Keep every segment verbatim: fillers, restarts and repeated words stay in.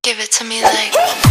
Give it to me like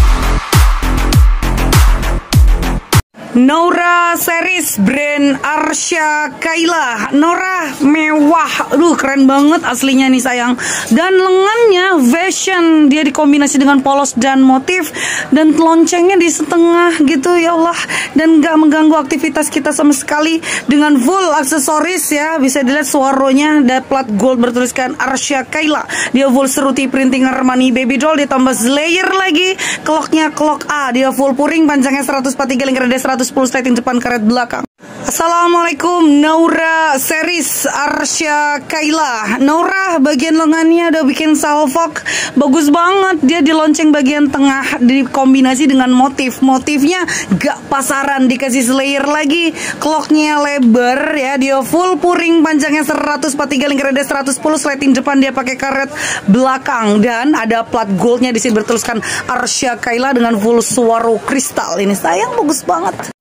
Nora series brand Arsya Kaila. Nora mewah, aduh keren banget aslinya nih sayang. Dan lengannya fashion, dia dikombinasi dengan polos dan motif, dan loncengnya di setengah gitu ya Allah. Dan gak mengganggu aktivitas kita sama sekali, dengan full aksesoris ya. Bisa dilihat suaronya, ada plat gold bertuliskan Arsya Kaila. Dia full seruti printing Armani baby doll, ditambah layer lagi. Clocknya clock A, dia full puring, panjangnya seratus empat puluh tiga, lingkaran seratus sepuluh, sliding depan, karet belakang. Assalamualaikum, Nora series Arsya Kaila. Nora bagian lengannya udah bikin salvok, bagus banget. Dia di lonceng bagian tengah, dikombinasi dengan motif. Motifnya gak pasaran, dikasih layer lagi. Clocknya lebar ya, dia full puring, panjangnya seratus empat puluh tiga, lingkaran seratus sepuluh, sliding depan, dia pakai karet belakang. Dan ada plat goldnya di sini bertuliskan Arsya Kaila dengan full swaro kristal. Ini sayang bagus banget.